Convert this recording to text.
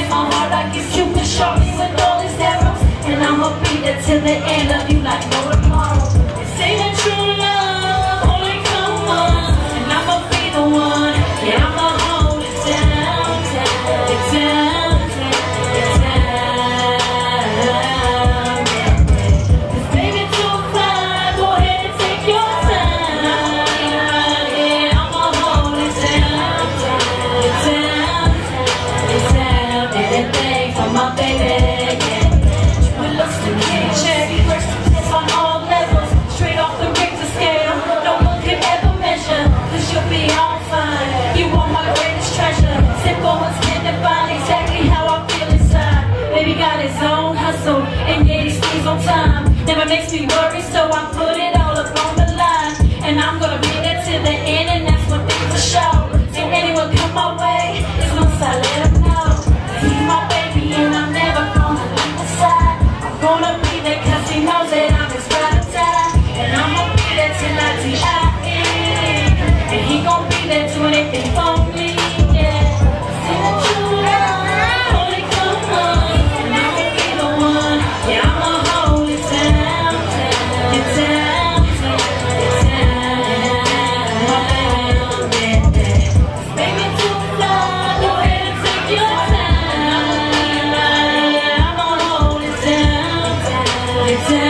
break my heart like it's Cupid shot me with all his arrows. And I'ma be there till the end of you like no tomorrow. They say that true love only come once, and I'ma be the one. Yeah, I'ma hold it down, down, it down, it down. Cause baby, too fine, go ahead and take your time. Yeah, I'ma hold it down, it down, it down. Anything for my baby, yeah. Looks to me, cherry first on all levels, straight off the Richter scale. No one can ever measure, cause you'll be on fine. You are my greatest treasure. Simple ones can define exactly how I feel inside. Baby got his own hustle, and yeah, he stays on time. Never makes me worry, so I put it all up on the line. And I'm gonna be there till the end, and that's one thing for sure. If anyone come my way, it's no side, let him know. He's my baby, and I'm never gonna leave his side. Gonna be there cause he knows that I'm his ride or die. And I'ma be there till I die. And he gon' be there doing anything for me, yeah. See the true love only come once, and I'ma be the one. Yeah, I'ma hold it down, down, it down, it down. My baby, yeah. Baby, too fly, go ahead and take your time. It's